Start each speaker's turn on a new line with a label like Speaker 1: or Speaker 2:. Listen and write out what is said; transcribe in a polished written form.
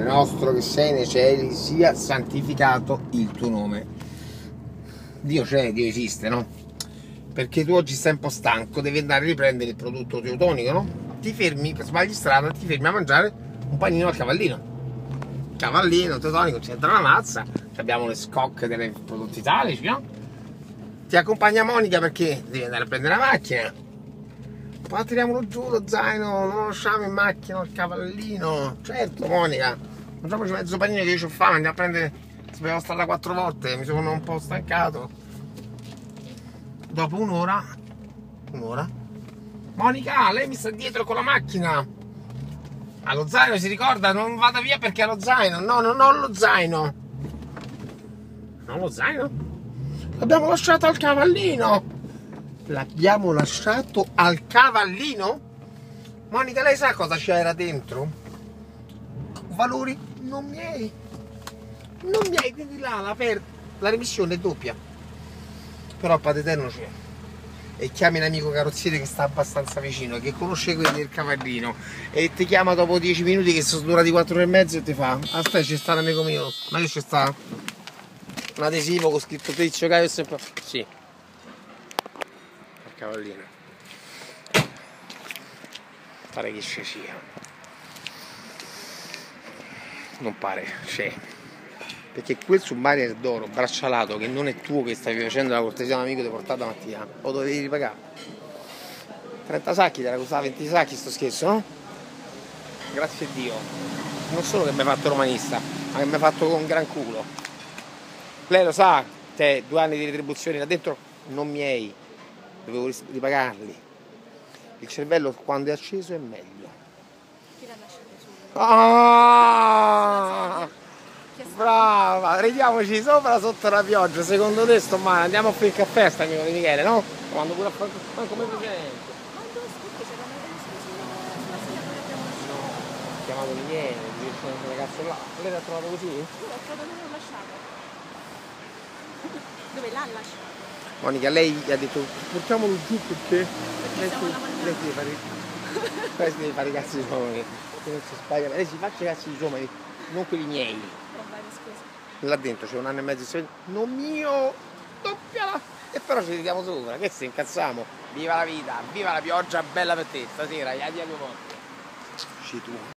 Speaker 1: nostro che sei nei cieli, sia santificato il tuo nome. Dio c'è, Dio esiste, no? Perché tu oggi sei un po' stanco, devi andare a riprendere il prodotto teutonico, no? Ti fermi, sbagli strada, ti fermi a mangiare un panino al cavallino. Cavallino, teutonico, c'entra una mazza, abbiamo le scocche dei prodotti italici, no? Ti accompagna Monica perché devi andare a prendere la macchina. Poi tiriamolo giù lo zaino, non lo lasciamo in macchina il cavallino. Certo, Monica, mangiamoci mezzo panino che io ho fame, andiamo a prendere. Sapevo strada 4 volte, mi sono un po' stancato. Dopo un'ora. Monica, lei mi sta dietro con la macchina. Allo zaino, si ricorda? Non vada via perché ha lo zaino. No, non ho lo zaino. Non lo zaino? L'abbiamo lasciato al cavallino. L'abbiamo lasciato al cavallino? Monica, lei sa cosa c'era dentro? Valori non miei. Non miei, quindi là la remissione è doppia. Però Padre Eterno c'è. E chiami un amico carrozziere che sta abbastanza vicino, che conosce quelli del cavallino, e ti chiama dopo 10 minuti che sono durati 4 ore e mezzo e ti fa: aspetta, c'è sta un amico mio, ma che c'è sta? Un adesivo con scritto Tizio Caio sempre. Sì. Il cavallino. Pare che c'è sia. Non pare, c'è. Perché quel Submariner d'oro braccialato che non è tuo, che stavi facendo la cortesia a un amico di portata mattina, lo dovevi ripagare. 30 sacchi, te la costava 20 sacchi sto scherzo, no? Grazie a Dio. Non solo che mi hai fatto romanista, ma che mi hai fatto con gran culo. Lei lo sa, te 2 anni di retribuzione là dentro non miei, dovevo ripagarli. Il cervello quando è acceso è meglio.
Speaker 2: Chi l'ha lasciato su?
Speaker 1: Ah! Brava, ridiamoci sopra sotto la pioggia. Secondo te sto male? Andiamo a fare il caffè, sta amico di Michele, no? Quando pure a fare come precedente.
Speaker 2: Ma dove scusi, c'era mai sulla sera dove abbiamo lasciato?
Speaker 1: Ho chiamato Michele, quel ragazzo là. Lei l'ha trovato così?
Speaker 2: Io l'ho trovato dove l'ho lasciato. Dove l'ha lasciato?
Speaker 1: Monica, lei gli ha detto portiamolo giù perché lei
Speaker 2: siamo alla
Speaker 1: si deve fare. Lei si deve fare i cazzi suoi. Non si sbaglia. Lei si faccia i cazzi suoi, ma non quelli miei.
Speaker 2: Oh, vai, scusa.
Speaker 1: Là dentro c'è 1 anno e mezzo, non mio, doppiala, e però ci vediamo sopra, che se incazziamo, viva la vita, viva la pioggia bella per te, stasera, addio a mio morto. Ci tu.